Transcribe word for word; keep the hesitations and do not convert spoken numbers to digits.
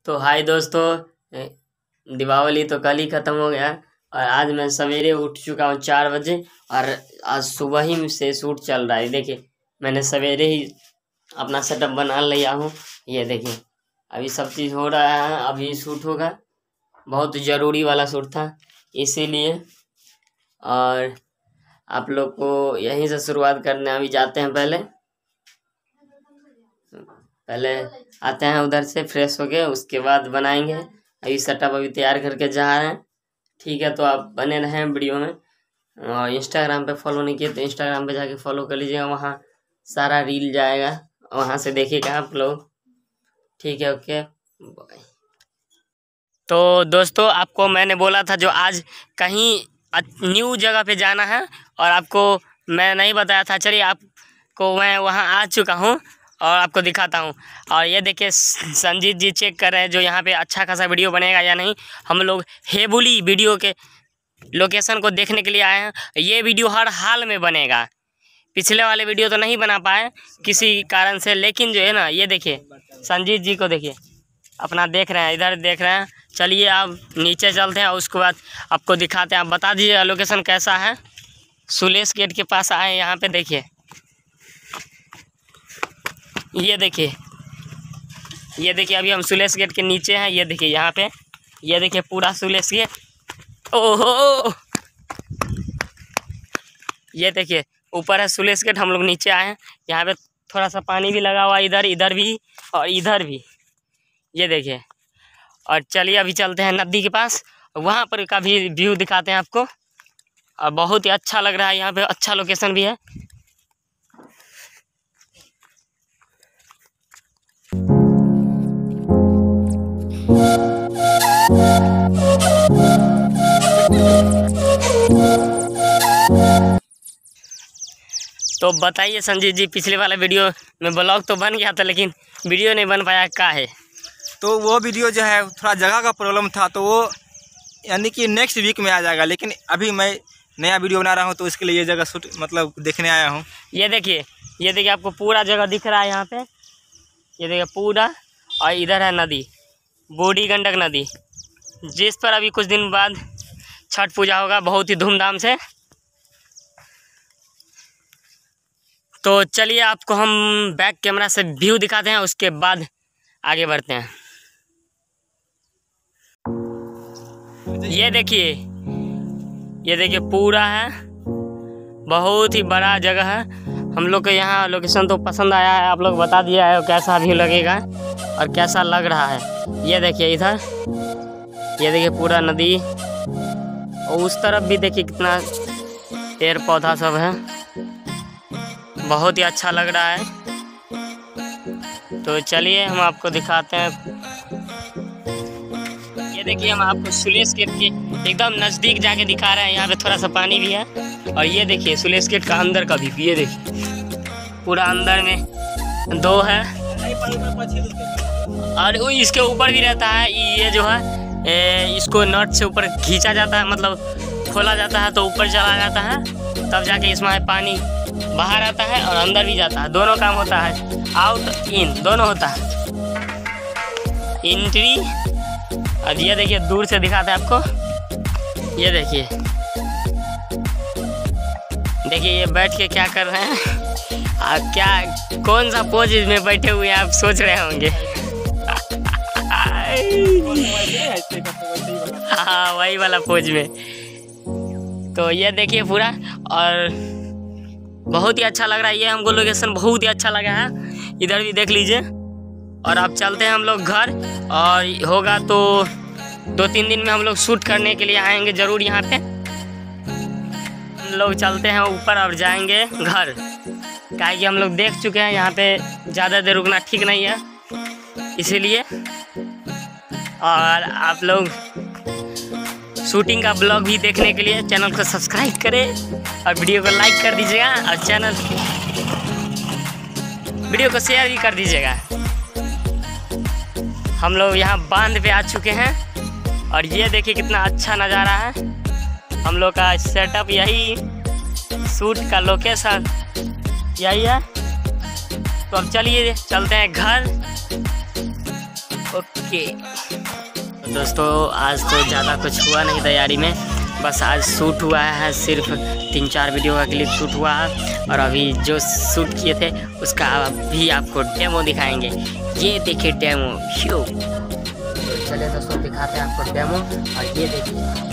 तो हाय दोस्तों, दीपावली तो कल ही ख़त्म हो गया और आज मैं सवेरे उठ चुका हूँ चार बजे और आज सुबह ही से शूट चल रहा है। देखिए मैंने सवेरे ही अपना सेटअप बना लिया हूँ। ये देखिए अभी सब चीज़ हो रहा है, अभी शूट होगा। बहुत ज़रूरी वाला शूट था इसीलिए, और आप लोग को यहीं से शुरुआत करने अभी जाते हैं। पहले पहले आते हैं उधर से फ्रेश हो गए, उसके बाद बनाएंगे। अभी सेटअप अभी तैयार करके जा रहे हैं। ठीक है, तो आप बने रहें वीडियो में। और इंस्टाग्राम पे फॉलो नहीं किए तो इंस्टाग्राम पे जाके फॉलो कर लीजिएगा, वहाँ सारा रील जाएगा, वहाँ से देखिएगा आप लोग। ठीक है, ओके बाय। तो दोस्तों आपको मैंने बोला था जो आज कहीं न्यू जगह पे जाना है और आपको मैं नहीं बताया था। चलिए आपको मैं वहाँ आ चुका हूँ और आपको दिखाता हूँ। और ये देखिए संजीत जी चेक कर रहे हैं जो यहाँ पे अच्छा खासा वीडियो बनेगा या नहीं। हम लोग हेबुली वीडियो के लोकेशन को देखने के लिए आए हैं। ये वीडियो हर हाल में बनेगा। पिछले वाले वीडियो तो नहीं बना पाए किसी कारण से, लेकिन जो है ना, ये देखिए संजीत जी को देखिए अपना देख रहे हैं, इधर देख रहे हैं। चलिए आप नीचे चलते हैं और उसके बाद आपको दिखाते हैं। आप बता दीजिए लोकेशन कैसा है। सुलेश गेट के पास आए, यहाँ पे देखिए, ये देखिए ये देखिए अभी हम सुलेश गेट के नीचे हैं। ये देखिए यहाँ पे, ये देखिए पूरा सुलेश गेट। ओहो, ये देखिए ऊपर है सुलेश गेट, हम लोग नीचे आए हैं। यहाँ पे थोड़ा सा पानी भी लगा हुआ, इधर इधर भी और इधर भी, ये देखिए। और चलिए अभी चलते हैं नदी के पास, वहाँ पर का भी व्यू दिखाते हैं आपको। और बहुत ही अच्छा लग रहा है, यहाँ पे अच्छा लोकेशन भी है। तो बताइए संजीत जी, पिछले वाला वीडियो में ब्लॉग तो बन गया था लेकिन वीडियो नहीं बन पाया, क्या है? तो वो वीडियो जो है थोड़ा जगह का प्रॉब्लम था, तो वो यानी कि नेक्स्ट वीक में आ जाएगा। लेकिन अभी मैं नया वीडियो बना रहा हूँ तो इसके लिए ये जगह शूट मतलब देखने आया हूँ। ये देखिए ये देखिए आपको पूरा जगह दिख रहा है यहाँ पे। ये देखिए पूरा, और इधर है नदी, बूढ़ी गंडक नदी, जिस पर अभी कुछ दिन बाद छठ पूजा होगा बहुत ही धूमधाम से। तो चलिए आपको हम बैक कैमरा से व्यू दिखाते हैं, उसके बाद आगे बढ़ते हैं। ये देखिए ये देखिए पूरा है, बहुत ही बड़ा जगह है। हम लोग को यहाँ लोकेशन तो पसंद आया है, आप लोग बता दिया है कैसा व्यू लगेगा और कैसा लग रहा है। ये देखिए इधर, ये देखिए पूरा नदी, और उस तरफ भी देखिए कितना पेड़ पौधा सब है, बहुत ही अच्छा लग रहा है। तो चलिए हम आपको दिखाते हैं। ये देखिए हम आपको सुलेश गेट के एकदम नज़दीक जाके दिखा रहे हैं। यहाँ पे थोड़ा सा पानी भी है, और ये देखिए सुलेश गेट का अंदर का भी, ये देखिए पूरा अंदर में दो है, और इसके ऊपर भी रहता है। ये जो है ए, इसको नट से ऊपर खींचा जाता है, मतलब खोला जाता है तो ऊपर चला जाता है, तब जाके इसमें पानी बाहर आता है और अंदर भी जाता है। दोनों काम होता है, आउट इन दोनों होता है, एंट्री। और ये देखिए दूर से दिखाते हैं आपको। ये देखिए देखिए ये बैठ के क्या कर रहे हैं, आ, क्या कौन सा पोज में बैठे हुए हैं आप सोच रहे होंगे। हाँ वही वाला पोज में। तो ये देखिए पूरा, और बहुत ही अच्छा लग रहा है। ये हमको लोकेशन बहुत ही अच्छा लगा है, इधर भी देख लीजिए। और अब चलते हैं हम लोग घर, और होगा तो दो तीन दिन में हम लोग शूट करने के लिए आएंगे ज़रूर यहाँ पे। हम लोग चलते हैं ऊपर और जाएंगे घर, क्या कि हम लोग देख चुके हैं यहाँ पे ज़्यादा देर रुकना ठीक नहीं है, इसीलिए। और आप लोग शूटिंग का ब्लॉग भी देखने के लिए चैनल को सब्सक्राइब करें और वीडियो को लाइक कर दीजिएगा, और चैनल वीडियो को शेयर भी कर दीजिएगा। हम लोग यहाँ बांध पे आ चुके हैं, और ये देखिए कितना अच्छा नज़ारा है। हम लोग का सेटअप यही, शूट का लोकेशन यही है। तो अब चलिए चलते हैं घर। ओके। के। दोस्तों आज तो ज़्यादा कुछ हुआ नहीं तैयारी में, बस आज शूट हुआ है, सिर्फ तीन चार वीडियो का क्लिप शूट हुआ है और अभी जो शूट किए थे उसका भी आपको डेमो दिखाएंगे। ये देखिए डेमो। चलिए दोस्तों दिखाते हैं आपको डेमो, और ये देखिए